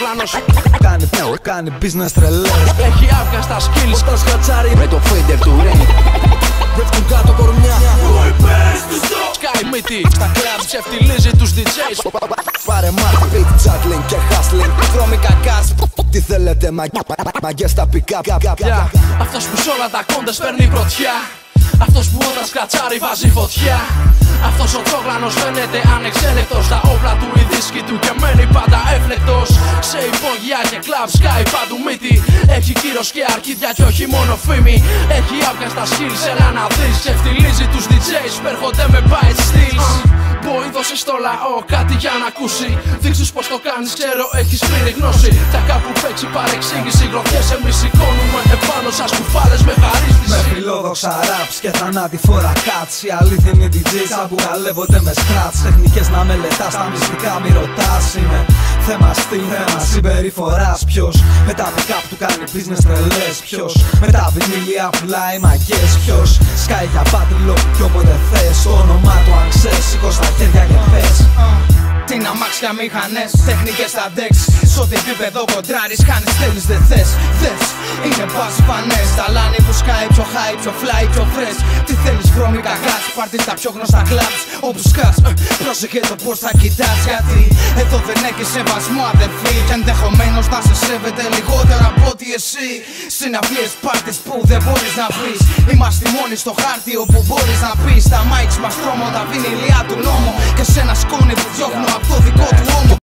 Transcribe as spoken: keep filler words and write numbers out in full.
Τσόκλανος. Κάνει, κάνει business τρελές. Έχει άβγα στα skills. Όταν σκατσάρει με το fader του Rain. πέφτουν κάτω κορμιά. Sky μύτη στα clubs ξεφτιλίζει τους ντι τζέις. Πάρε μάτι, beat, juggling και hustling. Βρώμικα cars. Τι θέλετε μαγκές στα pick-up. Αυτός που σ' όλα τα κόντες παίρνει πρωτιά. Αυτός που όταν σκατσάρει βάζει φωτιά. Αυτός ο Τσόκλανος φαίνεται ανεξέλεκτος. Τα όπλα του, οι δίσκοι του και μένει πάντα έφλεκτος. Σε υπόγεια και κλαμπ σκάει παντού μύτη. Έχει κύρος και αρκίδια κι όχι μόνο φήμη. Έχει άπια στα skills, έλα να δεις. Ξεφτιλίζει τους ντι τζέις που έρχονται με bites steals. Boy, δώσε στο λαό κάτι για να ακούσει. Δείξους πως το κάνεις, ξέρω έχεις πλήρη γνώση. Τα κάπου παίξει παρεξήγηση. Γροθιές εμείς σηκώνουμε επάνω σας κουφάλες με χαρίσθηση. Με φιλόδοξα raps και θανάτηφόρα cuts. Οι αλήθινοι ντι τζέις αμπουκαλεύονται με scratch. Τεχνικές να μελετάς, τα μυστικά μη ρωτάς. Είναι θέμα στυλ, θέμα συμπεριφοράς. Ποιος με τα pick-up του κάνει business τρελές. Ποιος με τα βινίλια πουλάει μαγκές. Ποιος σκάει για πάτριλο κι όποτε θες. Το όνομά του αν ξέρεις, σηκώ στα χέρια και πες. Τι να αμάξια μηχανές, τεχνικές στα ντεξ. Σ' ό,τι επίπεδο κοντράρεις, χάνεις, θέλεις, δεν θες. Θες, είναι μπας φανές. Ταλάνι που σκάει πιο high, πιο fly, πιο fresh. Τι θέλεις βρώμικα γκάτς, πάρτι στα πιο γνωστά κλαμπς. Όπου σκάς, πρόσεχε το πως θα κοιτάς. Γιατί εδώ δεν έχεις σεβασμό αδερφή. Κι ενδεχομένως να σε σέβεται λιγότερο από ότι εσύ. Συναυλίες πάρτις που δεν μπορείς να βρεις. Είμαστε μόνοι στο χάρτη όπου μπορείς να πεις. Τα mics μας τρόμο, τα βινιλιά του νόμου. Και σε ένα σκόνη που διώχνω από το δικό του ώμο.